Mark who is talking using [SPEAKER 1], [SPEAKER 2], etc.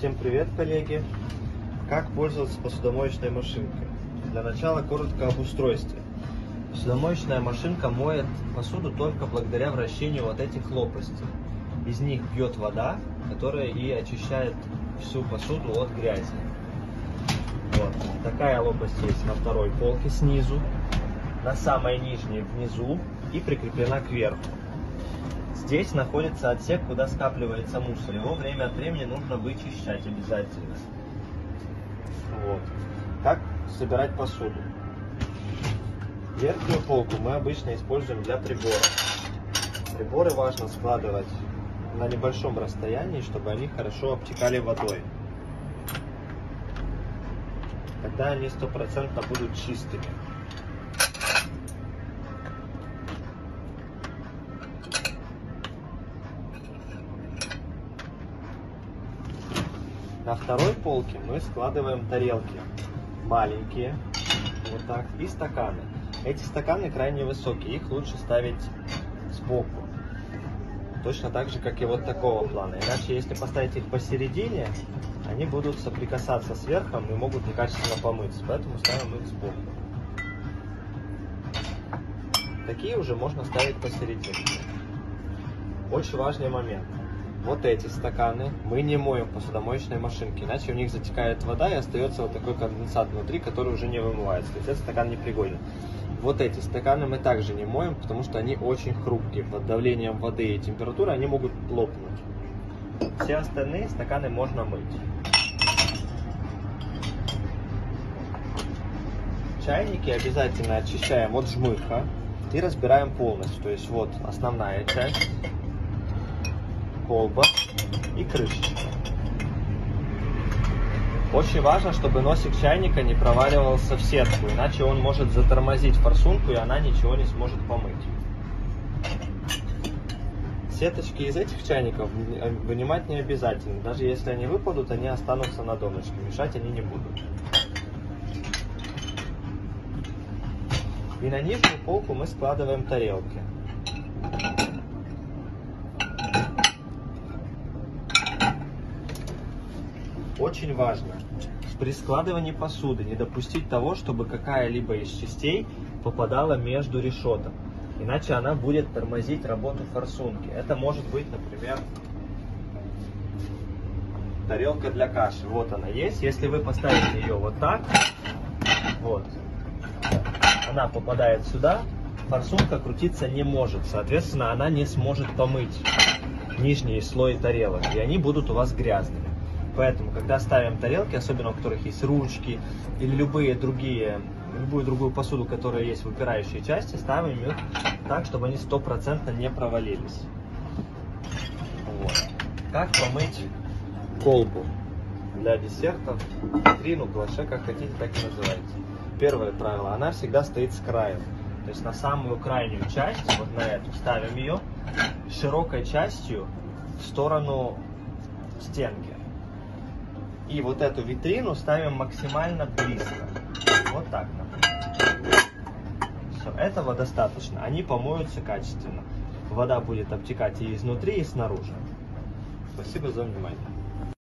[SPEAKER 1] Всем привет, коллеги! Как пользоваться посудомоечной машинкой? Для начала коротко об устройстве. Посудомоечная машинка моет посуду только благодаря вращению вот этих лопастей. Из них бьет вода, которая и очищает всю посуду от грязи. Вот. Такая лопасть есть на второй полке снизу, на самой нижней внизу и прикреплена кверху. Здесь находится отсек, куда скапливается мусор. Его время от времени нужно вычищать обязательно. Вот. Как собирать посуду? Верхнюю полку мы обычно используем для приборов. Приборы важно складывать на небольшом расстоянии, чтобы они хорошо обтекали водой. Тогда они 100% будут чистыми. На второй полке мы складываем тарелки, маленькие, вот так, и стаканы. Эти стаканы крайне высокие, их лучше ставить сбоку, точно так же, как и вот такого плана. Иначе, если поставить их посередине, они будут соприкасаться с верхом и могут некачественно помыться, поэтому ставим их сбоку. Такие уже можно ставить посередине. Очень важный момент. Вот эти стаканы мы не моем в посудомоечной машинке, иначе в них затекает вода и остается вот такой конденсат внутри, который уже не вымывается. То есть этот стакан не пригоден. Вот эти стаканы мы также не моем, потому что они очень хрупкие. Под давлением воды и температуры они могут лопнуть. Все остальные стаканы можно мыть. Чайники обязательно очищаем от жмыха и разбираем полностью. То есть вот основная часть, колба и крышечка. Очень важно, чтобы носик чайника не проваливался в сетку, иначе он может затормозить форсунку, и она ничего не сможет помыть. Сеточки из этих чайников вынимать не обязательно. Даже если они выпадут, они останутся на донышке, мешать они не будут. И на нижнюю полку мы складываем тарелки. Очень важно при складывании посуды не допустить того, чтобы какая-либо из частей попадала между решеток. Иначе она будет тормозить работу форсунки. Это может быть, например, тарелка для каши. Вот она есть. Если вы поставите ее вот так, вот, она попадает сюда, форсунка крутиться не может. Соответственно, она не сможет помыть нижний слой тарелок, и они будут у вас грязными. Поэтому, когда ставим тарелки, особенно у которых есть ручки или любую другую посуду, которая есть в выпирающей части, ставим их так, чтобы они 100% не провалились. Вот. Как помыть колбу для десертов, витрину, глаше, как хотите, так и называйте. Первое правило, она всегда стоит с краю. То есть на самую крайнюю часть, вот на эту, ставим ее широкой частью в сторону стенки. И вот эту витрину ставим максимально близко. Вот так, например. Все, этого достаточно. Они помоются качественно. Вода будет обтекать и изнутри, и снаружи. Спасибо за внимание.